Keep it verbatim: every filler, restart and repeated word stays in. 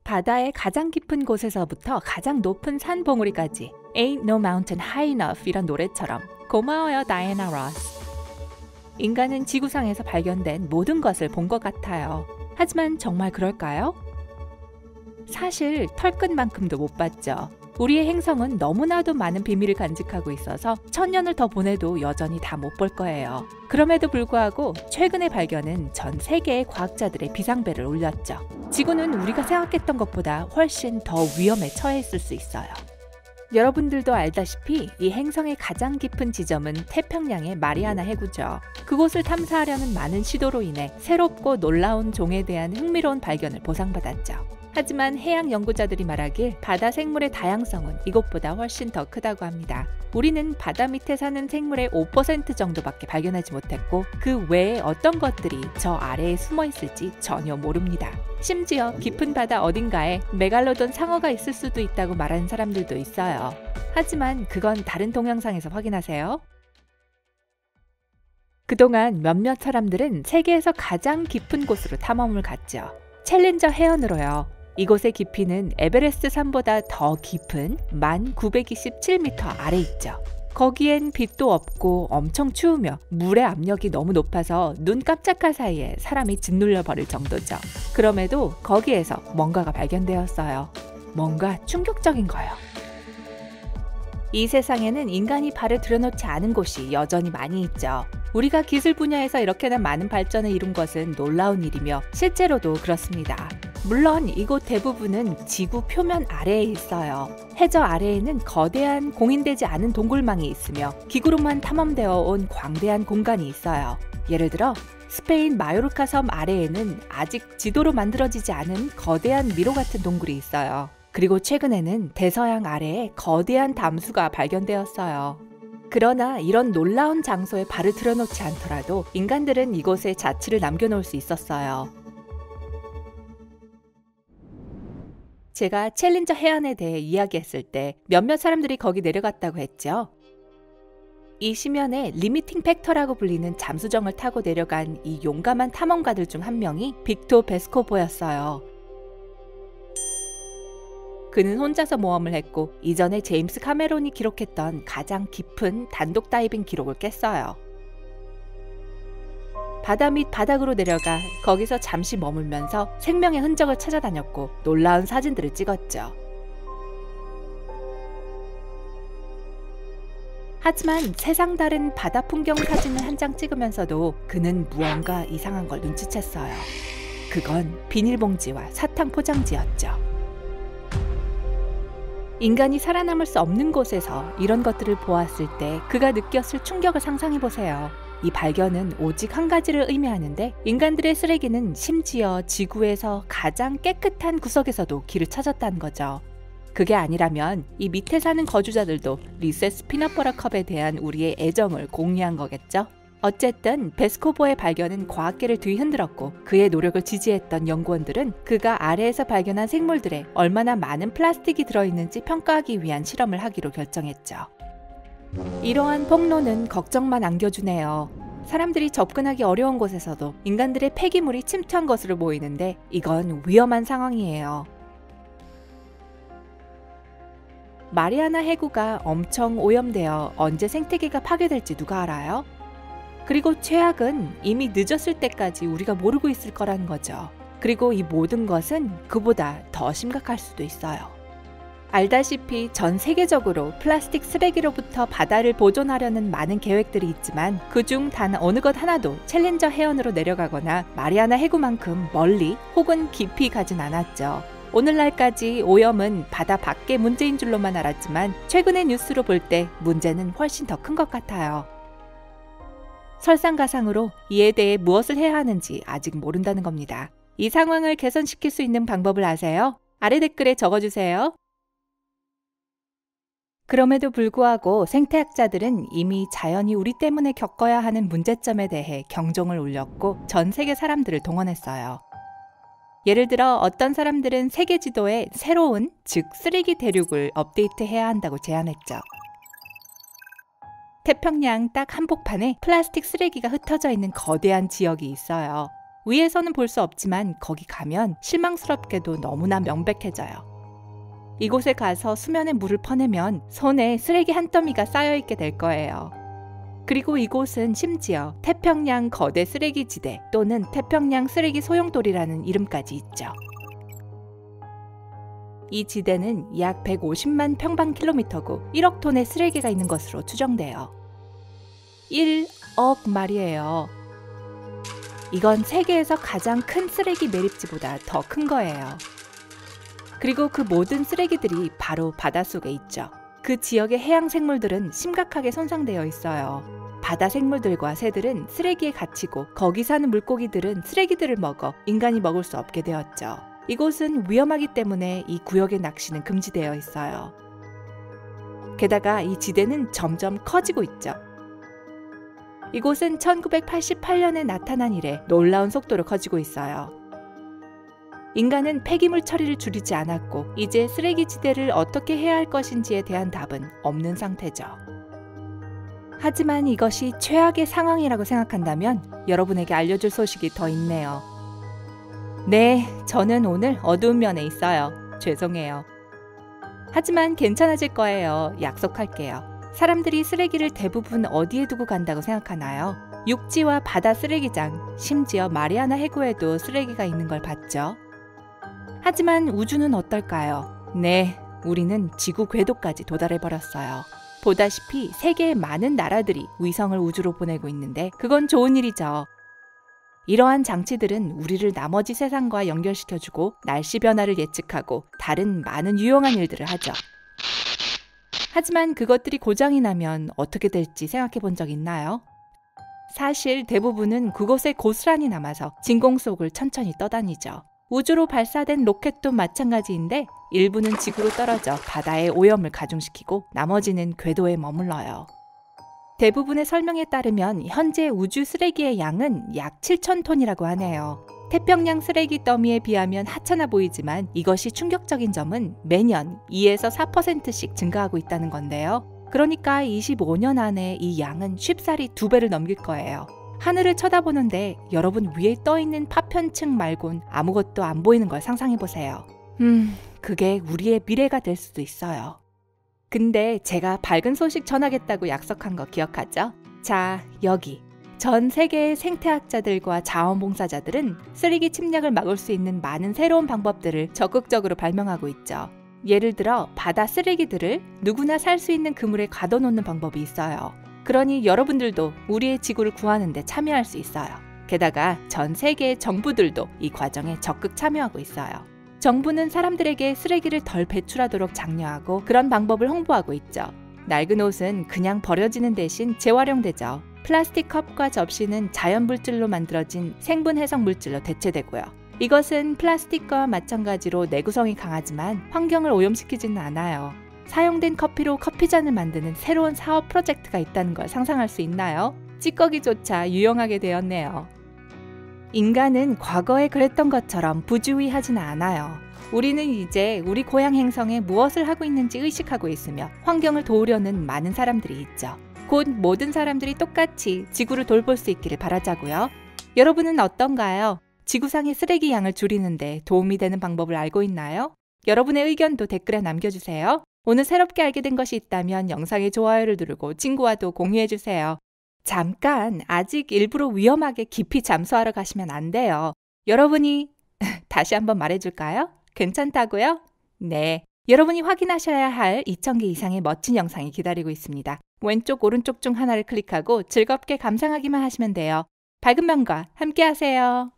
바다의 가장 깊은 곳에서부터 가장 높은 산 봉우리까지 Ain't no mountain high enough 이런 노래처럼. 고마워요, 다이애나 로스. 인간은 지구상에서 발견된 모든 것을 본 것 같아요. 하지만 정말 그럴까요? 사실 털끝만큼도 못 봤죠. 우리의 행성은 너무나도 많은 비밀을 간직하고 있어서 천년을 더 보내도 여전히 다 못 볼 거예요. 그럼에도 불구하고 최근의 발견은 전 세계의 과학자들의 비상벨을 울렸죠. 지구는 우리가 생각했던 것보다 훨씬 더 위험에 처해 있을 수 있어요. 여러분들도 알다시피 이 행성의 가장 깊은 지점은 태평양의 마리아나 해구죠. 그곳을 탐사하려는 많은 시도로 인해 새롭고 놀라운 종에 대한 흥미로운 발견을 보상받았죠. 하지만 해양 연구자들이 말하길 바다 생물의 다양성은 이곳보다 훨씬 더 크다고 합니다. 우리는 바다 밑에 사는 생물의 오 퍼센트 정도밖에 발견하지 못했고 그 외에 어떤 것들이 저 아래에 숨어 있을지 전혀 모릅니다. 심지어 깊은 바다 어딘가에 메갈로돈 상어가 있을 수도 있다고 말하는 사람들도 있어요. 하지만 그건 다른 동영상에서 확인하세요. 그동안 몇몇 사람들은 세계에서 가장 깊은 곳으로 탐험을 갔죠. 챌린저 해연으로요. 이곳의 깊이는 에베레스트 산보다 더 깊은 만 구백이십칠 미터 아래 있죠. 거기엔 빛도 없고 엄청 추우며 물의 압력이 너무 높아서 눈 깜짝할 사이에 사람이 짓눌려 버릴 정도죠. 그럼에도 거기에서 뭔가가 발견되었어요. 뭔가 충격적인 거예요. 이 세상에는 인간이 발을 들여놓지 않은 곳이 여전히 많이 있죠. 우리가 기술 분야에서 이렇게나 많은 발전을 이룬 것은 놀라운 일이며 실제로도 그렇습니다. 물론 이곳 대부분은 지구 표면 아래에 있어요. 해저 아래에는 거대한 공인되지 않은 동굴망이 있으며 기구로만 탐험되어 온 광대한 공간이 있어요. 예를 들어 스페인 마요르카 섬 아래에는 아직 지도로 만들어지지 않은 거대한 미로 같은 동굴이 있어요. 그리고 최근에는 대서양 아래에 거대한 담수가 발견되었어요. 그러나 이런 놀라운 장소에 발을 들여놓지 않더라도 인간들은 이곳에 자취를 남겨놓을 수 있었어요. 제가 챌린저 해안에 대해 이야기했을 때 몇몇 사람들이 거기 내려갔다고 했죠. 이 심연에 리미팅 팩터라고 불리는 잠수정을 타고 내려간 이 용감한 탐험가들 중 한 명이 빅토 베스코보였어요. 그는 혼자서 모험을 했고 이전에 제임스 카메론이 기록했던 가장 깊은 단독 다이빙 기록을 깼어요. 바다 밑 바닥으로 내려가 거기서 잠시 머물면서 생명의 흔적을 찾아다녔고 놀라운 사진들을 찍었죠. 하지만 세상 다른 바다 풍경 사진을 한 장 찍으면서도 그는 무언가 이상한 걸 눈치챘어요. 그건 비닐봉지와 사탕 포장지였죠. 인간이 살아남을 수 없는 곳에서 이런 것들을 보았을 때 그가 느꼈을 충격을 상상해보세요. 이 발견은 오직 한 가지를 의미하는데 인간들의 쓰레기는 심지어 지구에서 가장 깨끗한 구석에서도 길을 찾았다는 거죠. 그게 아니라면 이 밑에 사는 거주자들도 리세스 피넛버터 컵에 대한 우리의 애정을 공유한 거겠죠? 어쨌든 베스코보의 발견은 과학계를 뒤흔들었고 그의 노력을 지지했던 연구원들은 그가 아래에서 발견한 생물들에 얼마나 많은 플라스틱이 들어있는지 평가하기 위한 실험을 하기로 결정했죠. 이러한 폭로는 걱정만 안겨주네요. 사람들이 접근하기 어려운 곳에서도 인간들의 폐기물이 침투한 것으로 보이는데 이건 위험한 상황이에요. 마리아나 해구가 엄청 오염되어 언제 생태계가 파괴될지 누가 알아요? 그리고 최악은 이미 늦었을 때까지 우리가 모르고 있을 거라는 거죠. 그리고 이 모든 것은 그보다 더 심각할 수도 있어요. 알다시피 전 세계적으로 플라스틱 쓰레기로부터 바다를 보존하려는 많은 계획들이 있지만 그중 단 어느 것 하나도 챌린저 해연으로 내려가거나 마리아나 해구만큼 멀리 혹은 깊이 가진 않았죠. 오늘날까지 오염은 바다 밖의 문제인 줄로만 알았지만 최근의 뉴스로 볼 때 문제는 훨씬 더 큰 것 같아요. 설상가상으로 이에 대해 무엇을 해야 하는지 아직 모른다는 겁니다. 이 상황을 개선시킬 수 있는 방법을 아세요? 아래 댓글에 적어주세요. 그럼에도 불구하고 생태학자들은 이미 자연이 우리 때문에 겪어야 하는 문제점에 대해 경종을 울렸고 전 세계 사람들을 동원했어요. 예를 들어 어떤 사람들은 세계 지도에 새로운, 즉 쓰레기 대륙을 업데이트해야 한다고 제안했죠. 태평양 딱 한복판에 플라스틱 쓰레기가 흩어져 있는 거대한 지역이 있어요. 위에서는 볼 수 없지만 거기 가면 실망스럽게도 너무나 명백해져요. 이곳에 가서 수면에 물을 퍼내면 손에 쓰레기 한 더미가 쌓여있게 될 거예요. 그리고 이곳은 심지어 태평양 거대 쓰레기 지대 또는 태평양 쓰레기 소용돌이라는 이름까지 있죠. 이 지대는 약 백오십만 평방킬로미터고 일억 톤의 쓰레기가 있는 것으로 추정돼요. 일억 말이에요. 이건 세계에서 가장 큰 쓰레기 매립지보다 더 큰 거예요. 그리고 그 모든 쓰레기들이 바로 바닷속에 있죠. 그 지역의 해양 생물들은 심각하게 손상되어 있어요. 바다 생물들과 새들은 쓰레기에 갇히고 거기 사는 물고기들은 쓰레기들을 먹어 인간이 먹을 수 없게 되었죠. 이곳은 위험하기 때문에 이 구역의 낚시는 금지되어 있어요. 게다가 이 지대는 점점 커지고 있죠. 이곳은 천구백팔십팔 년에 나타난 이래 놀라운 속도로 커지고 있어요. 인간은 폐기물 처리를 줄이지 않았고 이제 쓰레기 지대를 어떻게 해야 할 것인지에 대한 답은 없는 상태죠. 하지만 이것이 최악의 상황이라고 생각한다면 여러분에게 알려줄 소식이 더 있네요. 네, 저는 오늘 어두운 면에 있어요. 죄송해요. 하지만 괜찮아질 거예요. 약속할게요. 사람들이 쓰레기를 대부분 어디에 두고 간다고 생각하나요? 육지와 바다 쓰레기장, 심지어 마리아나 해구에도 쓰레기가 있는 걸 봤죠. 하지만 우주는 어떨까요? 네, 우리는 지구 궤도까지 도달해버렸어요. 보다시피 세계의 많은 나라들이 위성을 우주로 보내고 있는데 그건 좋은 일이죠. 이러한 장치들은 우리를 나머지 세상과 연결시켜주고 날씨 변화를 예측하고 다른 많은 유용한 일들을 하죠. 하지만 그것들이 고장이 나면 어떻게 될지 생각해 본 적 있나요? 사실 대부분은 그곳에 고스란히 남아서 진공 속을 천천히 떠다니죠. 우주로 발사된 로켓도 마찬가지인데 일부는 지구로 떨어져 바다의 오염을 가중시키고 나머지는 궤도에 머물러요. 대부분의 설명에 따르면 현재 우주 쓰레기의 양은 약 칠천 톤이라고 하네요. 태평양 쓰레기 더미에 비하면 하찮아 보이지만 이것이 충격적인 점은 매년 이에서 사 퍼센트씩 증가하고 있다는 건데요. 그러니까 이십오 년 안에 이 양은 쉽사리 두 배를 넘길 거예요. 하늘을 쳐다보는데 여러분 위에 떠있는 파편층 말곤 아무것도 안 보이는 걸 상상해보세요. 음, 그게 우리의 미래가 될 수도 있어요. 근데 제가 밝은 소식 전하겠다고 약속한 거 기억하죠? 자, 여기. 전 세계의 생태학자들과 자원봉사자들은 쓰레기 침략을 막을 수 있는 많은 새로운 방법들을 적극적으로 발명하고 있죠. 예를 들어 바다 쓰레기들을 누구나 살 수 있는 그물에 가둬놓는 방법이 있어요. 그러니 여러분들도 우리의 지구를 구하는 데 참여할 수 있어요. 게다가 전 세계의 정부들도 이 과정에 적극 참여하고 있어요. 정부는 사람들에게 쓰레기를 덜 배출하도록 장려하고 그런 방법을 홍보하고 있죠. 낡은 옷은 그냥 버려지는 대신 재활용되죠. 플라스틱 컵과 접시는 자연 물질로 만들어진 생분 해성 물질로 대체되고요. 이것은 플라스틱과 마찬가지로 내구성이 강하지만 환경을 오염시키지는 않아요. 사용된 커피로 커피잔을 만드는 새로운 사업 프로젝트가 있다는 걸 상상할 수 있나요? 찌꺼기조차 유용하게 되었네요. 인간은 과거에 그랬던 것처럼 부주의하지는 않아요. 우리는 이제 우리 고향 행성에 무엇을 하고 있는지 의식하고 있으며 환경을 도우려는 많은 사람들이 있죠. 곧 모든 사람들이 똑같이 지구를 돌볼 수 있기를 바라자고요. 여러분은 어떤가요? 지구상의 쓰레기 양을 줄이는데 도움이 되는 방법을 알고 있나요? 여러분의 의견도 댓글에 남겨주세요. 오늘 새롭게 알게 된 것이 있다면 영상에 좋아요를 누르고 친구와도 공유해주세요. 잠깐, 아직 일부러 위험하게 깊이 잠수하러 가시면 안 돼요. 여러분이 다시 한번 말해줄까요? 괜찮다고요? 네, 여러분이 확인하셔야 할 이천 개 이상의 멋진 영상이 기다리고 있습니다. 왼쪽 오른쪽 중 하나를 클릭하고 즐겁게 감상하기만 하시면 돼요. 밝은 면과 함께 하세요.